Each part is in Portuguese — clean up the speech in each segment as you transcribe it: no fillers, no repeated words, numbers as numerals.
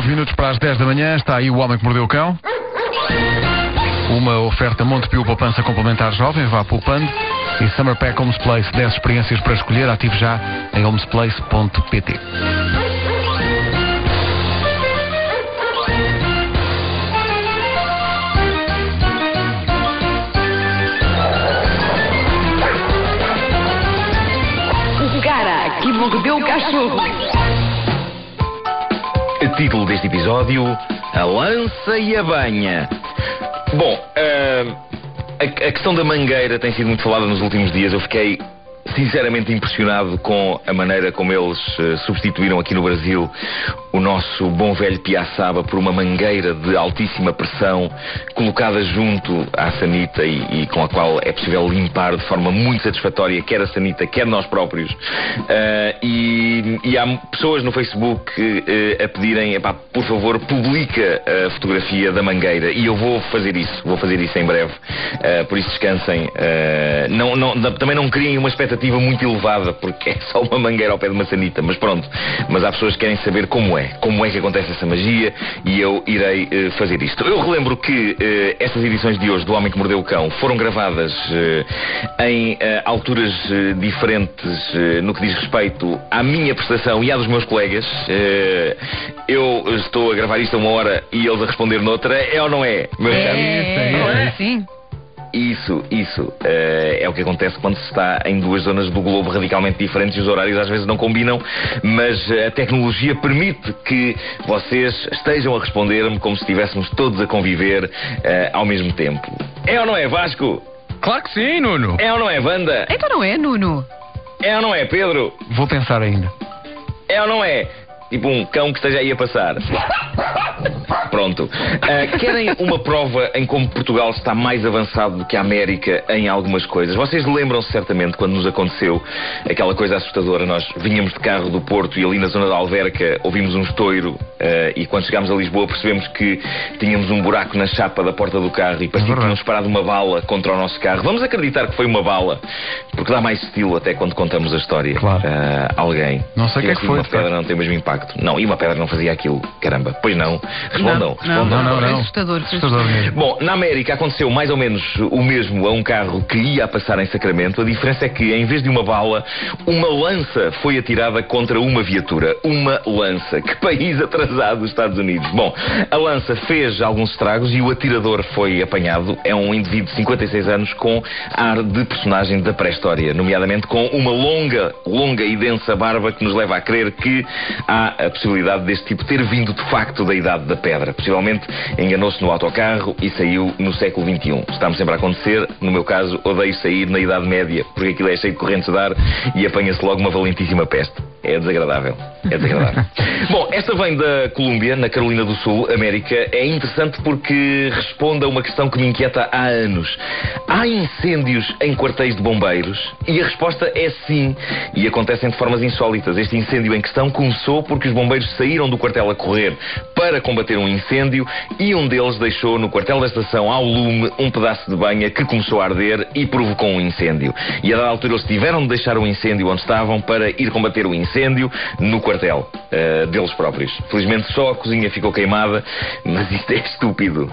9 minutos para as 10 da manhã, está aí O Homem que Mordeu o Cão. Uma oferta Montepio Poupança Complementar Jovem, vá poupando. E Summer Pack Homes Place, 10 experiências para escolher, ative já em homesplace.pt. O cara que mordeu o cachorro. Título deste episódio: A Lança e a Banha. Bom, a questão da mangueira tem sido muito falada nos últimos dias. Eu fiquei sinceramente impressionado com a maneira como eles substituíram aqui no Brasil o nosso bom velho piaçaba por uma mangueira de altíssima pressão colocada junto à sanita e com a qual é possível limpar de forma muito satisfatória quer a sanita, quer nós próprios. E há pessoas no Facebook a pedirem, por favor, publica a fotografia da mangueira, e eu vou fazer isso em breve. Por isso descansem. Também não criem uma expectativa muito elevada, porque é só uma mangueira ao pé de uma sanita, mas pronto. Mas há pessoas que querem saber como é que acontece essa magia, e eu irei fazer isto. Eu relembro que estas edições de hoje do Homem que Mordeu o Cão foram gravadas em alturas diferentes no que diz respeito à minha prestação e à dos meus colegas. Eu estou a gravar isto a uma hora e eles a responder noutra. É ou não é, meus caros? Sim. Isso é o que acontece quando se está em duas zonas do globo radicalmente diferentes e os horários às vezes não combinam, mas a tecnologia permite que vocês estejam a responder-me como se estivéssemos todos a conviver ao mesmo tempo. É ou não é, Vasco? Claro que sim, Nuno. É ou não é, Wanda? Então não é, Nuno? É ou não é, Pedro? Vou pensar ainda. É ou não é? Tipo um cão que esteja aí a passar. Pronto. Querem uma prova em como Portugal está mais avançado do que a América em algumas coisas? Vocês lembram-se certamente quando nos aconteceu aquela coisa assustadora. Nós vinhamos de carro do Porto e ali na zona da Alverca ouvimos um estouro, e quando chegámos a Lisboa percebemos que tínhamos um buraco na chapa da porta do carro e parecia que tínhamos parado uma bala contra o nosso carro. Vamos acreditar que foi uma bala, porque dá mais estilo até quando contamos a história. Claro. Alguém. Não sei o que é que foi. Uma pedra não tem o mesmo impacto. Não, e uma pedra não fazia aquilo. Caramba. Pois não. Respondam. Não. Assustador mesmo. Bom, na América aconteceu mais ou menos o mesmo a um carro que ia a passar em Sacramento. A diferença é que, em vez de uma bala, uma lança foi atirada contra uma viatura. Uma lança. Que país atrasado, os Estados Unidos. Bom, a lança fez alguns estragos e o atirador foi apanhado. É um indivíduo de 56 anos com ar de personagem da pré-história, nomeadamente com uma longa e densa barba que nos leva a crer que há a possibilidade deste tipo ter vindo de facto da idade da pedra. Possivelmente enganou-se no autocarro e saiu no século XXI. Está-me sempre a acontecer. No meu caso, odeio sair na Idade Média, porque aquilo é cheio de correntes de ar e apanha-se logo uma valentíssima peste. É desagradável. Bom, esta vem da Colômbia, na Carolina do Sul, América. É interessante porque responde a uma questão que me inquieta há anos. Há incêndios em quartéis de bombeiros? E a resposta é sim. E acontecem de formas insólitas. Este incêndio em questão começou porque os bombeiros saíram do quartel a correr para combater um incêndio e um deles deixou no quartel da estação ao lume um pedaço de banha que começou a arder e provocou um incêndio. E a dada altura eles tiveram de deixar o incêndio onde estavam para ir combater o incêndio no quartel deles próprios. Felizmente só a cozinha ficou queimada, mas isto é estúpido.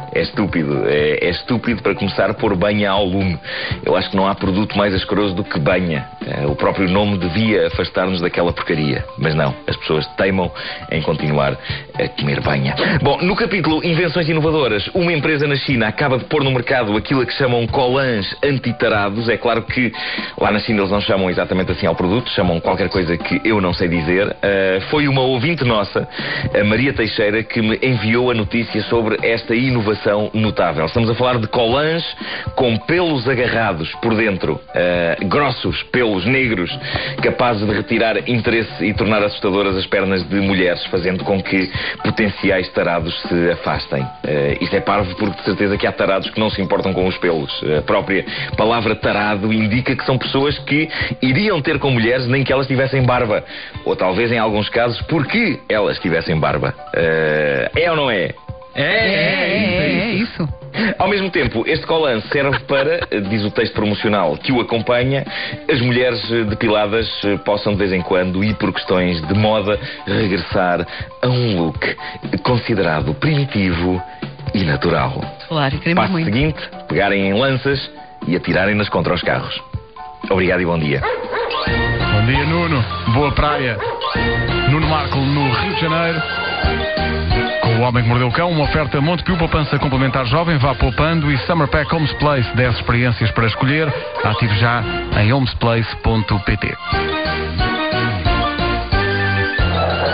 É estúpido para começar a pôr banha ao lume. Eu acho que não há produto mais asqueroso do que banha. O próprio nome devia afastar-nos daquela porcaria. Mas não, as pessoas teimam em continuar a comer banha. Bom, no capítulo Invenções Inovadoras, uma empresa na China acaba de pôr no mercado aquilo a que chamam colãs antitarados. É claro que lá na China eles não chamam exatamente assim ao produto, chamam qualquer coisa que eu não sei dizer. Foi uma ouvinte nossa, a Maria Teixeira, que me enviou a notícia sobre esta inovação notável. Estamos a falar de colãs com pelos agarrados por dentro, grossos, pelos negros, capazes de retirar interesse e tornar assustadoras as pernas de mulheres, fazendo com que potenciais tarados se afastem. Isto é parvo porque de certeza que há tarados que não se importam com os pelos. A própria palavra tarado indica que são pessoas que iriam ter com mulheres nem que elas tivessem barba. Ou talvez em alguns casos porque elas tivessem barba. É ou não é? É isso. Ao mesmo tempo, este colã serve para, diz o texto promocional que o acompanha, as mulheres depiladas possam de vez em quando e por questões de moda regressar a um look considerado primitivo e natural. Claro, queremos Passo muito. seguinte, pegarem em lanças e atirarem-nas contra os carros. Obrigado e bom dia. Bom dia, Nuno. Boa praia. Nuno Marco, no Rio de Janeiro. Com o Homem que Mordeu o Cão, uma oferta Montepio Poupança Complementar Jovem, vá poupando, e Summer Pack Homes Place, 10 experiências para escolher. Ative já em homesplace.pt.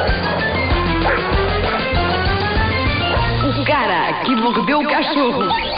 O cara que mordeu o cachorro.